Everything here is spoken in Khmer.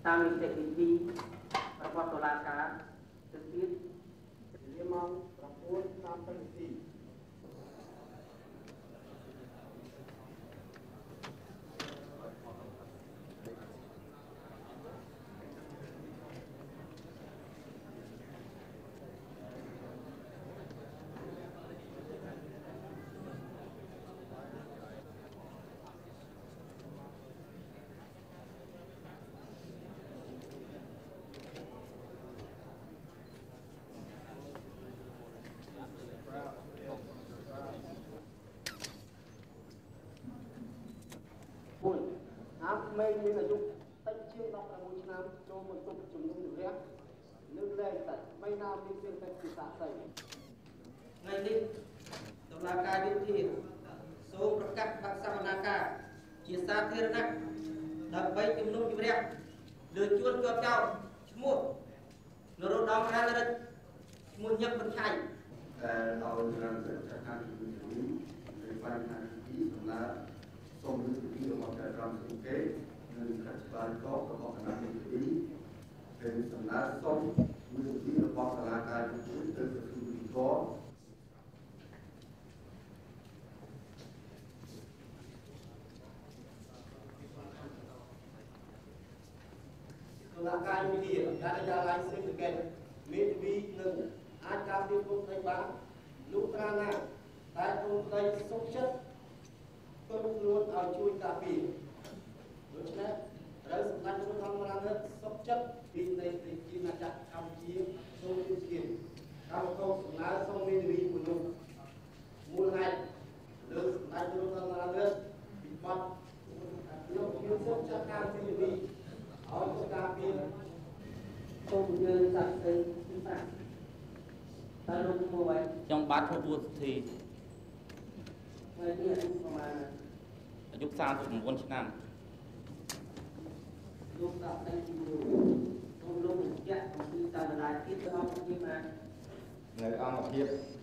តាមនីតិវិធីរបស់តុលាការទៅទៀតជាម៉ោង 9:30 នាទី មេមានអាយុតិចជាង 16 ឆ្នាំចូលមកទប់ជំនុំជម្រះលើកលែងតែไม่ណាមានជាងតែពិសាស្ដីថ្ងៃនេះតុលាការយុតិធម៌សូមប្រកាសបក្សសវនាការជាសាធារណៈដើម្បីជំនុំជម្រះលើជួនជាប់ចោទឈ្មោះនរោត្តមរានរិទ្ធឈ្មោះញឹកបញ្ឆៃដែលឲ្យរានរិទ្ធចាត់ការជំនុំជម្រះលើបញ្ហាទីសម្រាប់សូមលើកពីរបស់ការរំលឹកគេនិងកាត់បានកោរបស់គណៈមេធាវីเป็นสำนักส่งมือที่ระบบสลากการจุดตึกคือวิเคราะห์สลากการวิธีการยาลายเส้นแกนเมตวีหนึ่งอาจารย์ที่พูดในบ้านลูกตราหน้าแต่ตรงในสุขชัดต้นล้วนเอาช่วยตาปีโดยเฉพาะเราสำคัญจะทำงานนั้นสุขชัดปีในจีนจักรคำชี้ทรงยุติคำเขาสำนักทรงมีดีบุญมูลให้เราสำคัญจะทำงานนั้นปิดบัตรเราคิดสุขชัดการที่ดีเอาตาปีทรงยืนสักดิ์ศรีที่สักตาลุงมวย trong bát thuốc buôn thì ថ្ងៃនេះអាយុប្រមាណអាយុ39ឆ្នាំលោកដាក់តែទី1សូមលោកបញ្ជាក់អំពីតើបណ្ដាលទៀតទៅអង្គភាពណានៅអង្គភាព